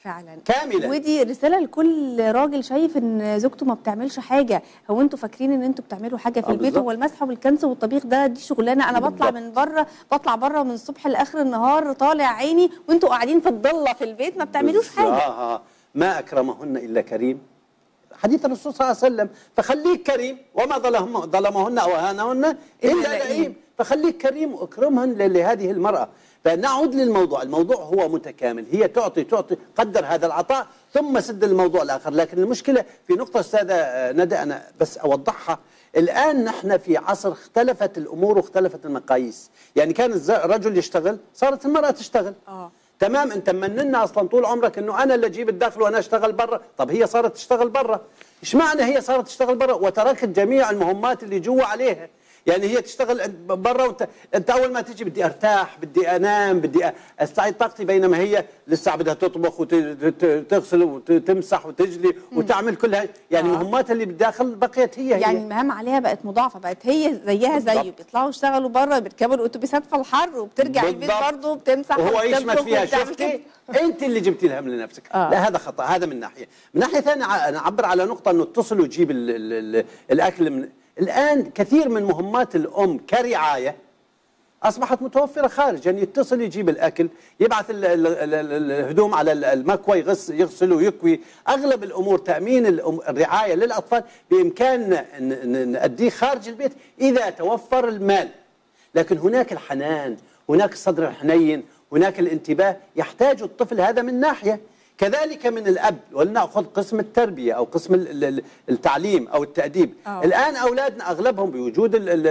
فعلا كاملا. ودي رساله لكل راجل شايف ان زوجته ما بتعملش حاجه. هو انتوا فاكرين ان انتوا بتعملوا حاجه في البيت؟ بالزبط. هو المسح والكنس والطبيخ دي شغلانه. انا بطلع بره من الصبح لاخر النهار طالع عيني، وانتوا قاعدين في الضله في البيت ما بتعملوش حاجه. ما اكرمهن الا كريم، حديث الرسول صلى الله عليه وسلم. فخليك كريم، وما ظلمهن او اهانهن الا لئيم. فخليك كريم واكرمهن لهذه المراه. فنعود للموضوع، الموضوع هو متكامل، هي تعطي قدر هذا العطاء ثم سد الموضوع الاخر. لكن المشكله في نقطه استاذه ندى انا بس اوضحها. الان نحن في عصر اختلفت الامور واختلفت المقاييس. يعني كان الرجل يشتغل، صارت المراه تشتغل. تمام. انت مننا اصلا طول عمرك انه انا اللي اجيب الدخل وانا اشتغل برا. طب هي صارت تشتغل برا، ايش معنى هي صارت تشتغل برا وتركت جميع المهمات اللي جوا عليها؟ يعني هي تشتغل برا انت اول ما تيجي بدي ارتاح، بدي انام، بدي استعيد طاقتي، بينما هي لسه بدها تطبخ وتغسل وتمسح وتجلي وتعمل كل هاي. يعني مهماتها اللي بالداخل بقيت هي يعني المهام عليها بقت مضاعفه، بقت هي زيها زيه، بيطلعوا يشتغلوا بره، بيركبوا الاتوبيسات في الحر وبترجع البيت برضه وبتمسح وهو يشمت فيها. شفتي انت اللي جبتي الهم لنفسك. لا هذا خطا. هذا من ناحيه. من ناحيه ثانيه انا اعبر على نقطه انه اتصل وجيب الاكل من الآن. كثير من مهمات الأم كرعاية أصبحت متوفرة خارج. يعني يتصل يجيب الأكل، يبعث الهدوم على المكوى، يغسل ويكوي. أغلب الأمور تأمين الرعاية للأطفال بإمكاننا نأديه خارج البيت إذا توفر المال. لكن هناك الحنان، هناك الصدر الحنين، هناك الانتباه يحتاج الطفل. هذا من ناحية. كذلك من الأب. ولنأخذ قسم التربية أو قسم التعليم أو التأديب. الآن أولادنا أغلبهم بوجود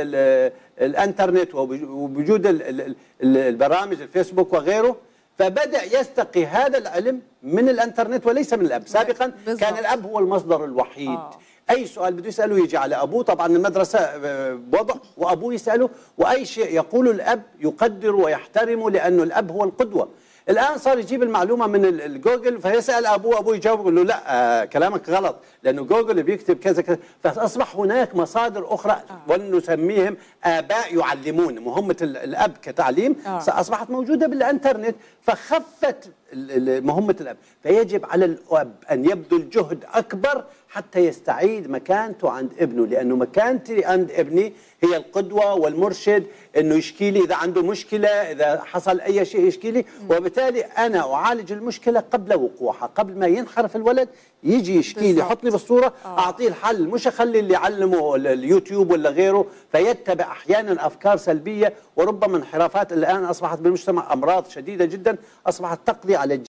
الانترنت وبوجود البرامج الفيسبوك وغيره، فبدأ يستقي هذا العلم من الانترنت وليس من الأب. سابقا كان الأب هو المصدر الوحيد. أي سؤال بده يسأله يجي على أبوه. طبعا المدرسة بوضع وأبوه يسأله، وأي شيء يقوله الأب يقدر ويحترمه لأنه الأب هو القدوة. الآن صار يجيب المعلومة من الجوجل فيسأل أبوه، أبوه يجاوب يقول له لا كلامك غلط لأنه جوجل بيكتب كذا كذا. فأصبح هناك مصادر أخرى ونسميهم آباء يعلمون. مهمة الأب كتعليم أصبحت موجودة بالإنترنت، فخفت مهمة الأب. فيجب على الأب أن يبذل جهد أكبر حتى يستعيد مكانته عند ابنه، لأنه مكانتي عند ابني هي القدوة والمرشد، أنه يشكي لي إذا عنده مشكلة، إذا حصل أي شيء يشكي لي. وبالتالي أنا أعالج المشكلة قبل وقوعها، قبل ما ينحرف الولد يجي يشكي لي، يحطني بالصورة، أعطيه الحل، مش أخلي اللي يعلمه اليوتيوب ولا غيره فيتبع أحيانا أفكار سلبية وربما انحرافات. الآن أصبحت بالمجتمع أمراض شديدة جدا أصبحت تقضي على